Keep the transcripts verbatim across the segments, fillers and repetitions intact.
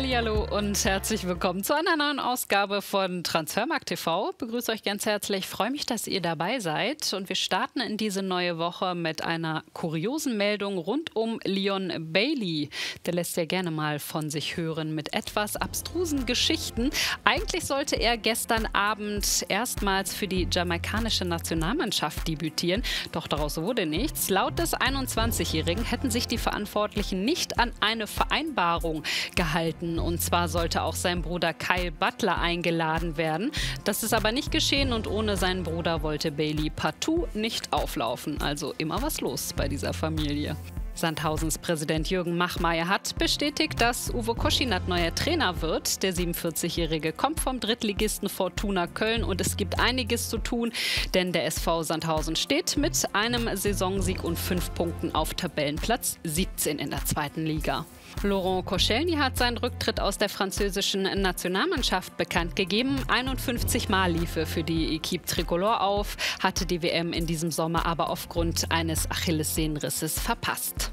Hallihallo und herzlich willkommen zu einer neuen Ausgabe von Transfermarkt T V. Ich begrüße euch ganz herzlich, freue mich, dass ihr dabei seid. Und wir starten in diese neue Woche mit einer kuriosen Meldung rund um Leon Bailey. Der lässt ja gerne mal von sich hören mit etwas abstrusen Geschichten. Eigentlich sollte er gestern Abend erstmals für die jamaikanische Nationalmannschaft debütieren, doch daraus wurde nichts. Laut des einundzwanzigjährigen hätten sich die Verantwortlichen nicht an eine Vereinbarung gehalten. Und zwar sollte auch sein Bruder Kyle Butler eingeladen werden. Das ist aber nicht geschehen und ohne seinen Bruder wollte Bailey partout nicht auflaufen. Also immer was los bei dieser Familie. Sandhausens Präsident Jürgen Machmeier hat bestätigt, dass Uwe Koschinat neuer Trainer wird. Der siebenundvierzigjährige kommt vom Drittligisten Fortuna Köln und es gibt einiges zu tun, denn der S V Sandhausen steht mit einem Saisonsieg und fünf Punkten auf Tabellenplatz siebzehn in der zweiten Liga. Laurent Koscielny hat seinen Rücktritt aus der französischen Nationalmannschaft bekannt gegeben. einundfünfzig Mal lief er für die Equipe Tricolore auf, hatte die W M in diesem Sommer aber aufgrund eines Achillessehnenrisses verpasst.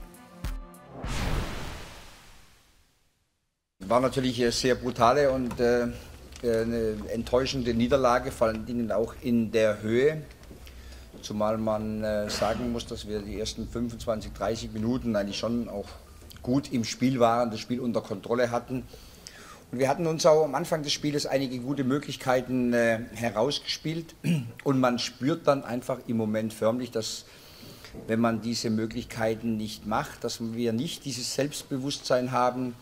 War natürlich eine sehr brutale und äh, eine enttäuschende Niederlage, vor allen Dingen auch in der Höhe. Zumal man äh, sagen muss, dass wir die ersten fünfundzwanzig, dreißig Minuten eigentlich schon auch gut im Spiel waren, das Spiel unter Kontrolle hatten. Und wir hatten uns auch am Anfang des Spieles einige gute Möglichkeiten äh, herausgespielt. Und man spürt dann einfach im Moment förmlich, dass wenn man diese Möglichkeiten nicht macht, dass wir nicht dieses Selbstbewusstsein haben,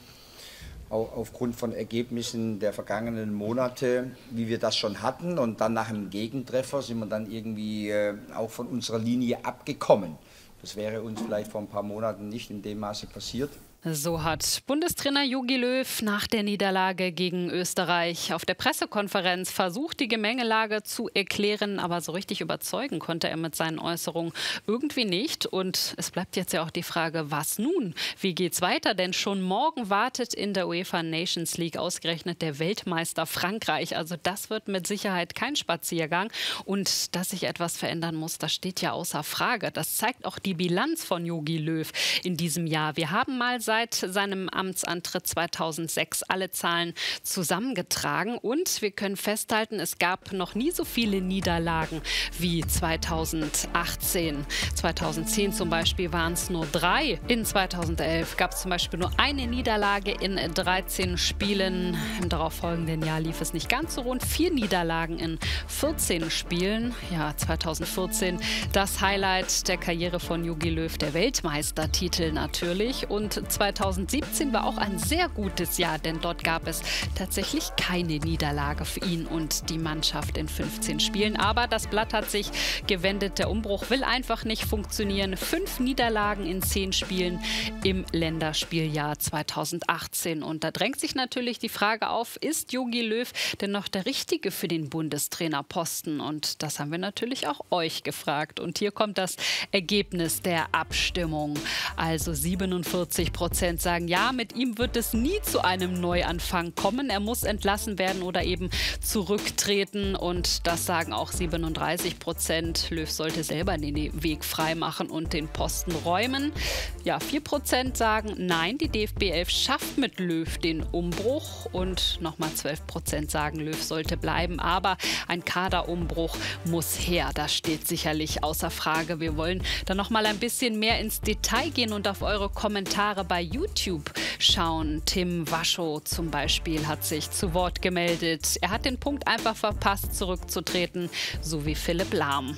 auch aufgrund von Ergebnissen der vergangenen Monate, wie wir das schon hatten. Und dann nach einem Gegentreffer sind wir dann irgendwie äh, auch von unserer Linie abgekommen. Das wäre uns vielleicht vor ein paar Monaten nicht in dem Maße passiert. So hat Bundestrainer Jogi Löw nach der Niederlage gegen Österreich auf der Pressekonferenz versucht, die Gemengelage zu erklären, aber so richtig überzeugen konnte er mit seinen Äußerungen irgendwie nicht. Und es bleibt jetzt ja auch die Frage, was nun? Wie geht's weiter? Denn schon morgen wartet in der UEFA Nations League ausgerechnet der Weltmeister Frankreich. Also das wird mit Sicherheit kein Spaziergang. Und dass sich etwas verändern muss, das steht ja außer Frage. Das zeigt auch die Bilanz von Jogi Löw in diesem Jahr. Wir haben mal seit seinem Amtsantritt zweitausendsechs alle Zahlen zusammengetragen und wir können festhalten, es gab noch nie so viele Niederlagen wie zweitausendachtzehn. zweitausendzehn zum Beispiel waren es nur drei. In zweitausendelf gab es zum Beispiel nur eine Niederlage in dreizehn Spielen. Im darauffolgenden Jahr lief es nicht ganz so rund. Vier Niederlagen in vierzehn Spielen. Ja, zweitausendvierzehn das Highlight der Karriere von Jogi Löw, der Weltmeistertitel natürlich. Und zweitausendsiebzehn war auch ein sehr gutes Jahr, denn dort gab es tatsächlich keine Niederlage für ihn und die Mannschaft in fünfzehn Spielen. Aber das Blatt hat sich gewendet. Der Umbruch will einfach nicht funktionieren. Fünf Niederlagen in zehn Spielen im Länderspieljahr zweitausendachtzehn. Und da drängt sich natürlich die Frage auf, ist Jogi Löw denn noch der Richtige für den Bundestrainerposten? Und das haben wir natürlich auch euch gefragt. Und hier kommt das Ergebnis der Abstimmung. Also siebenundvierzig Prozent sagen, ja, mit ihm wird es nie zu einem Neuanfang kommen. Er muss entlassen werden oder eben zurücktreten. Und das sagen auch siebenunddreißig Prozent. Löw sollte selber den Weg freimachen und den Posten räumen. Ja, vier Prozent sagen, nein, die D F B elf schafft mit Löw den Umbruch. Und nochmal zwölf Prozent sagen, Löw sollte bleiben. Aber ein Kaderumbruch muss her. Das steht sicherlich außer Frage. Wir wollen dann nochmal ein bisschen mehr ins Detail gehen und auf eure Kommentare bei YouTube schauen. Tim Waschow zum Beispiel hat sich zu Wort gemeldet. Er hat den Punkt einfach verpasst, zurückzutreten, so wie Philipp Lahm.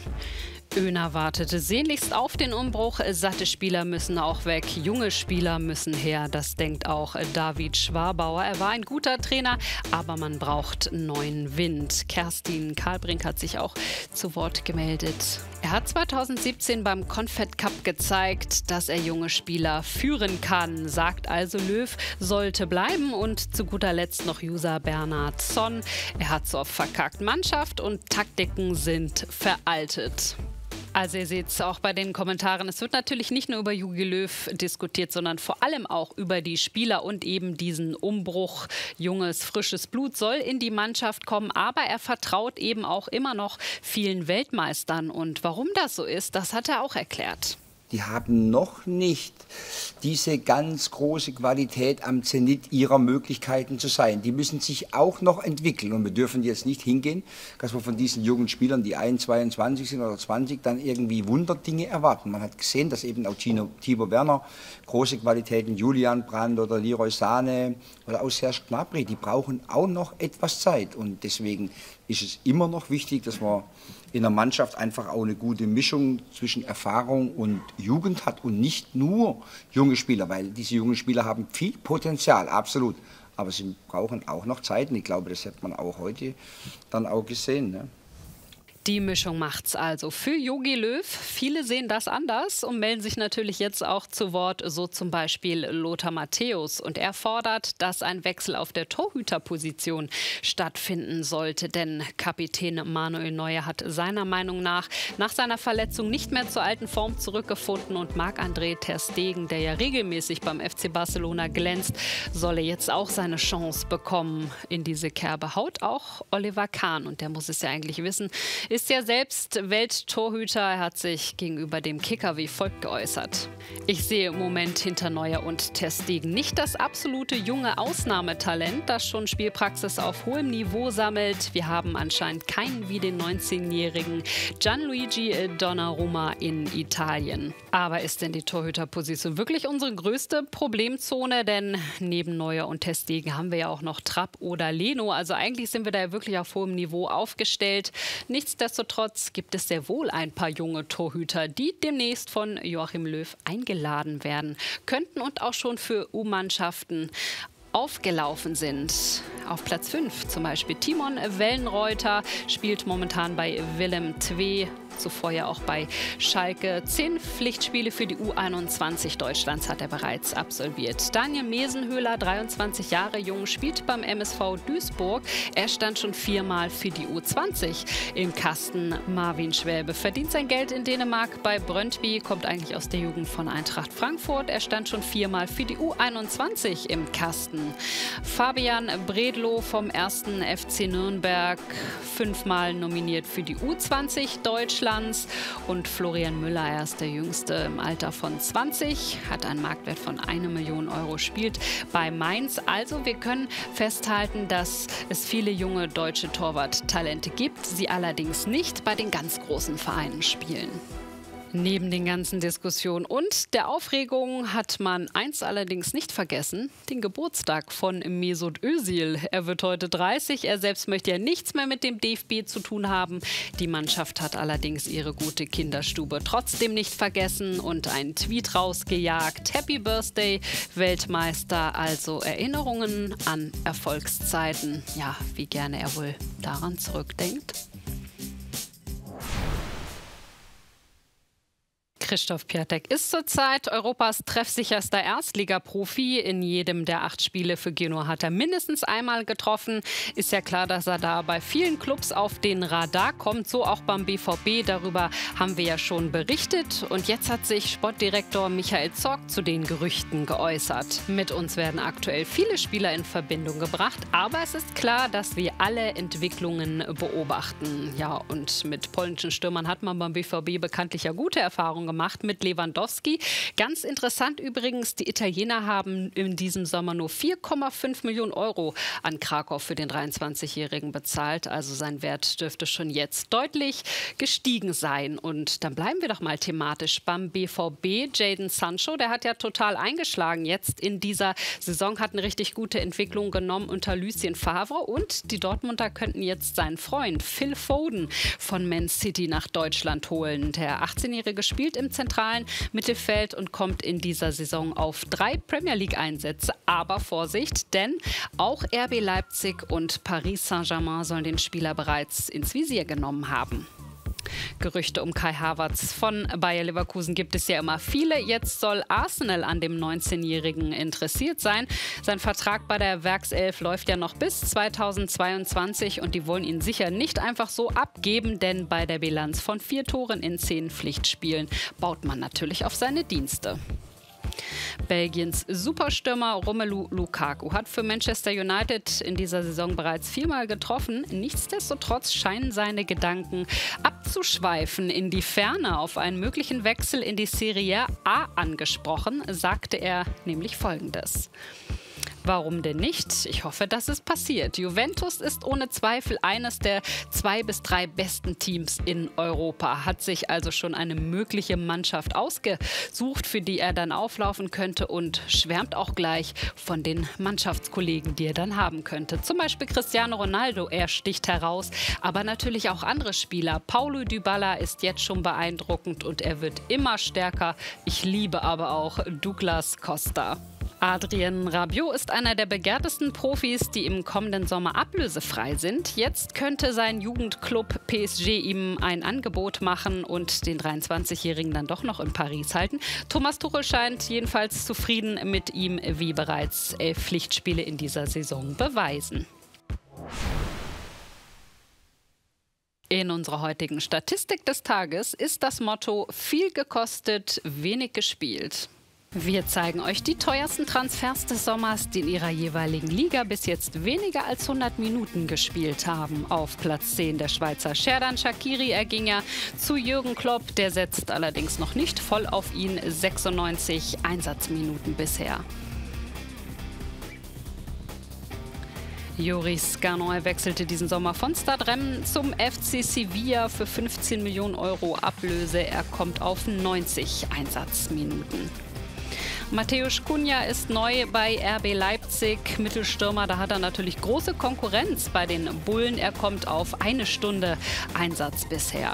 Öner wartete sehnlichst auf den Umbruch. Satte Spieler müssen auch weg, junge Spieler müssen her. Das denkt auch David Schwabauer. Er war ein guter Trainer, aber man braucht neuen Wind. Kerstin Karlbrink hat sich auch zu Wort gemeldet. Er hat zweitausendsiebzehn beim Confed Cup gezeigt, dass er junge Spieler führen kann, sagt also Löw, sollte bleiben. Und zu guter Letzt noch User Bernhard Sonn. Er hat so verkackt, Mannschaft und Taktiken sind veraltet. Also ihr seht es auch bei den Kommentaren, es wird natürlich nicht nur über Jogi Löw diskutiert, sondern vor allem auch über die Spieler und eben diesen Umbruch. Junges, frisches Blut soll in die Mannschaft kommen, aber er vertraut eben auch immer noch vielen Weltmeistern. Und warum das so ist, das hat er auch erklärt. die haben noch nicht diese ganz große Qualität am Zenit ihrer Möglichkeiten zu sein. Die müssen sich auch noch entwickeln und wir dürfen jetzt nicht hingehen, dass wir von diesen jungen Spielern, die ein, zweiundzwanzig sind oder zwanzig, dann irgendwie Wunderdinge erwarten. Man hat gesehen, dass eben auch Tino, Timo Werner große Qualitäten, Julian Brandt oder Leroy Sané oder auch Serge Gnabry, die brauchen auch noch etwas Zeit und deswegen ist es immer noch wichtig, dass man in der Mannschaft einfach auch eine gute Mischung zwischen Erfahrung und Jugend hat und nicht nur junge Spieler, weil diese jungen Spieler haben viel Potenzial, absolut. Aber sie brauchen auch noch Zeit und ich glaube, das hat man auch heute dann auch gesehen. Ne? Die Mischung macht's also für Jogi Löw. Viele sehen das anders und melden sich natürlich jetzt auch zu Wort, so zum Beispiel Lothar Matthäus. Und er fordert, dass ein Wechsel auf der Torhüterposition stattfinden sollte. Denn Kapitän Manuel Neuer hat seiner Meinung nach nach seiner Verletzung nicht mehr zur alten Form zurückgefunden. Und Marc-André ter Stegen, der ja regelmäßig beim F C Barcelona glänzt, solle jetzt auch seine Chance bekommen. In diese Kerbe haut auch Oliver Kahn. Und der muss es ja eigentlich wissen, ist ja selbst Welttorhüter. Er hat sich gegenüber dem Kicker wie folgt geäußert. Ich sehe im Moment hinter Neuer und ter Stegen nicht das absolute junge Ausnahmetalent, das schon Spielpraxis auf hohem Niveau sammelt. Wir haben anscheinend keinen wie den neunzehnjährigen Gianluigi Donnarumma in Italien. Aber ist denn die Torhüterposition wirklich unsere größte Problemzone? Denn neben Neuer und ter Stegen haben wir ja auch noch Trapp oder Leno. Also eigentlich sind wir da ja wirklich auf hohem Niveau aufgestellt. Nichtsdestotrotz gibt es sehr wohl ein paar junge Torhüter, die demnächst von Joachim Löw eingeladen werden könnten und auch schon für U-Mannschaften aufgelaufen sind. Auf Platz fünf zum Beispiel Timon Wellenreuter, spielt momentan bei Willem zwei, zuvor ja auch bei Schalke. Zehn Pflichtspiele für die U einundzwanzig Deutschlands hat er bereits absolviert. Daniel Mesenhöhler, dreiundzwanzig Jahre jung, spielt beim M S V Duisburg. Er stand schon viermal für die U zwanzig im Kasten. Marvin Schwäbe verdient sein Geld in Dänemark bei Brøndby, kommt eigentlich aus der Jugend von Eintracht Frankfurt. Er stand schon viermal für die U einundzwanzig im Kasten. Fabian Bredlow vom ersten F C Nürnberg, fünfmal nominiert für die U zwanzig Deutschlands. Und Florian Müller, er ist der Jüngste im Alter von zwanzig, hat einen Marktwert von einer Million Euro, spielt bei Mainz. Also wir können festhalten, dass es viele junge deutsche Torwarttalente gibt, sie allerdings nicht bei den ganz großen Vereinen spielen. Neben den ganzen Diskussionen und der Aufregung hat man eins allerdings nicht vergessen, den Geburtstag von Mesut Özil. Er wird heute dreißig, er selbst möchte ja nichts mehr mit dem D F B zu tun haben. Die Mannschaft hat allerdings ihre gute Kinderstube trotzdem nicht vergessen und einen Tweet rausgejagt. Happy Birthday, Weltmeister, also Erinnerungen an Erfolgszeiten. Ja, wie gerne er wohl daran zurückdenkt. Christoph Piatek ist zurzeit Europas treffsicherster Erstligaprofi. In jedem der acht Spiele für Genua hat er mindestens einmal getroffen. Ist ja klar, dass er da bei vielen Clubs auf den Radar kommt, so auch beim B V B. Darüber haben wir ja schon berichtet. Und jetzt hat sich Sportdirektor Michael Zorc zu den Gerüchten geäußert. Mit uns werden aktuell viele Spieler in Verbindung gebracht. Aber es ist klar, dass wir alle Entwicklungen beobachten. Ja, und mit polnischen Stürmern hat man beim B V B bekanntlich ja gute Erfahrungen gemacht. Mit Lewandowski. Ganz interessant übrigens, die Italiener haben in diesem Sommer nur vier Komma fünf Millionen Euro an Krakow für den dreiundzwanzigjährigen bezahlt. Also sein Wert dürfte schon jetzt deutlich gestiegen sein. Und dann bleiben wir doch mal thematisch beim B V B. Jadon Sancho, der hat ja total eingeschlagen jetzt in dieser Saison, hat eine richtig gute Entwicklung genommen unter Lucien Favre. Und die Dortmunder könnten jetzt seinen Freund Phil Foden von Man City nach Deutschland holen. Der achtzehnjährige spielt im zentralen Mittelfeld und kommt in dieser Saison auf drei Premier League-Einsätze. Aber Vorsicht, denn auch R B Leipzig und Paris Saint-Germain sollen den Spieler bereits ins Visier genommen haben. Gerüchte um Kai Havertz von Bayer Leverkusen gibt es ja immer viele. Jetzt soll Arsenal an dem neunzehnjährigen interessiert sein. Sein Vertrag bei der Werkself läuft ja noch bis zweitausendzweiundzwanzig und die wollen ihn sicher nicht einfach so abgeben, denn bei der Bilanz von vier Toren in zehn Pflichtspielen baut man natürlich auf seine Dienste. Belgiens Superstürmer Romelu Lukaku hat für Manchester United in dieser Saison bereits viermal getroffen. Nichtsdestotrotz scheinen seine Gedanken abzuschweifen in die Ferne. Auf einen möglichen Wechsel in die Serie A angesprochen, sagte er nämlich Folgendes. Warum denn nicht? Ich hoffe, dass es passiert. Juventus ist ohne Zweifel eines der zwei bis drei besten Teams in Europa. Hat sich also schon eine mögliche Mannschaft ausgesucht, für die er dann auflaufen könnte und schwärmt auch gleich von den Mannschaftskollegen, die er dann haben könnte. Zum Beispiel Cristiano Ronaldo, er sticht heraus, aber natürlich auch andere Spieler. Paulo Dybala ist jetzt schon beeindruckend und er wird immer stärker. Ich liebe aber auch Douglas Costa. Adrien Rabiot ist einer der begehrtesten Profis, die im kommenden Sommer ablösefrei sind. Jetzt könnte sein Jugendclub P S G ihm ein Angebot machen und den dreiundzwanzigjährigen dann doch noch in Paris halten. Thomas Tuchel scheint jedenfalls zufrieden mit ihm, wie bereits elf Pflichtspiele in dieser Saison beweisen. In unserer heutigen Statistik des Tages ist das Motto: viel gekostet, wenig gespielt. Wir zeigen euch die teuersten Transfers des Sommers, die in ihrer jeweiligen Liga bis jetzt weniger als hundert Minuten gespielt haben. Auf Platz zehn der Schweizer Xherdan Shaqiri, er ging ja zu Jürgen Klopp, der setzt allerdings noch nicht voll auf ihn, sechsundneunzig Einsatzminuten bisher. Joris Garnoy wechselte diesen Sommer von Stade Rennes zum F C Sevilla für fünfzehn Millionen Euro Ablöse. Er kommt auf neunzig Einsatzminuten. Mateusz Cunha ist neu bei R B Leipzig, Mittelstürmer. Da hat er natürlich große Konkurrenz bei den Bullen. Er kommt auf eine Stunde Einsatz bisher.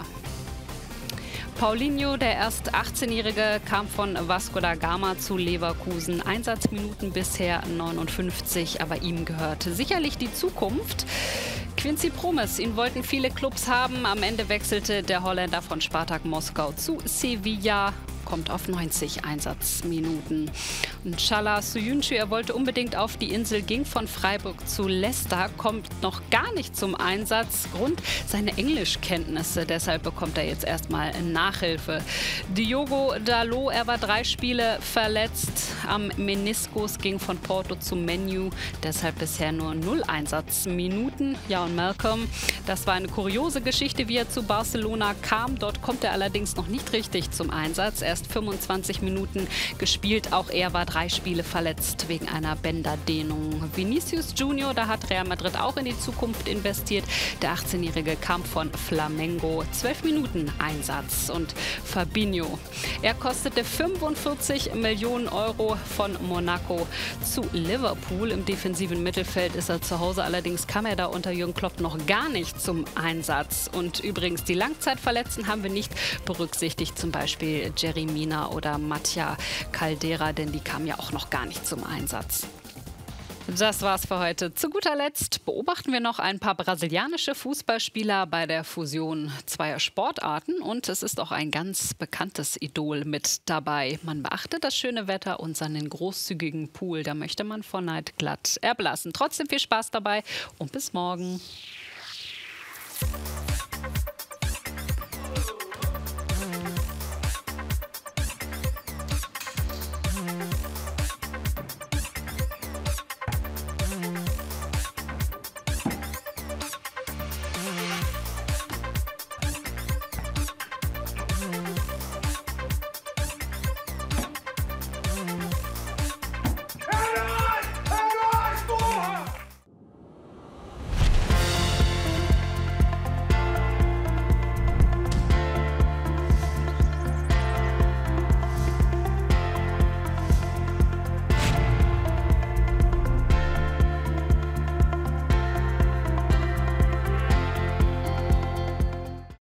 Paulinho, der erst achtzehnjährige, kam von Vasco da Gama zu Leverkusen. Einsatzminuten bisher neunundfünfzig, aber ihm gehört sicherlich die Zukunft. Quincy Promes, ihn wollten viele Clubs haben. Am Ende wechselte der Holländer von Spartak Moskau zu Sevilla, kommt auf neunzig Einsatzminuten. Und Chala Soyuncu, er wollte unbedingt auf die Insel, ging von Freiburg zu Leicester, kommt noch gar nicht zum Einsatz. Grund seine Englischkenntnisse, deshalb bekommt er jetzt erstmal Nachhilfe. Diogo Dalot, er war drei Spiele verletzt am Meniskus, ging von Porto zu Man U, deshalb bisher nur null Einsatzminuten. Ja, und Malcolm, das war eine kuriose Geschichte, wie er zu Barcelona kam. Dort kommt er allerdings noch nicht richtig zum Einsatz. Er fünfundzwanzig Minuten gespielt. Auch er war drei Spiele verletzt wegen einer Bänderdehnung. Vinicius Junior, da hat Real Madrid auch in die Zukunft investiert. Der achtzehnjährige kam von Flamengo. zwölf Minuten Einsatz. Und Fabinho, er kostete fünfundvierzig Millionen Euro von Monaco zu Liverpool. Im defensiven Mittelfeld ist er zu Hause. Allerdings kam er da unter Jürgen Klopp noch gar nicht zum Einsatz. Und übrigens, die Langzeitverletzten haben wir nicht berücksichtigt. Zum Beispiel Jerry Mina oder Mattia Caldera, denn die kamen ja auch noch gar nicht zum Einsatz. Das war's für heute. Zu guter Letzt beobachten wir noch ein paar brasilianische Fußballspieler bei der Fusion zweier Sportarten und es ist auch ein ganz bekanntes Idol mit dabei. Man beachtet das schöne Wetter und seinen großzügigen Pool. Da möchte man vor Neid glatt erblassen. Trotzdem viel Spaß dabei und bis morgen.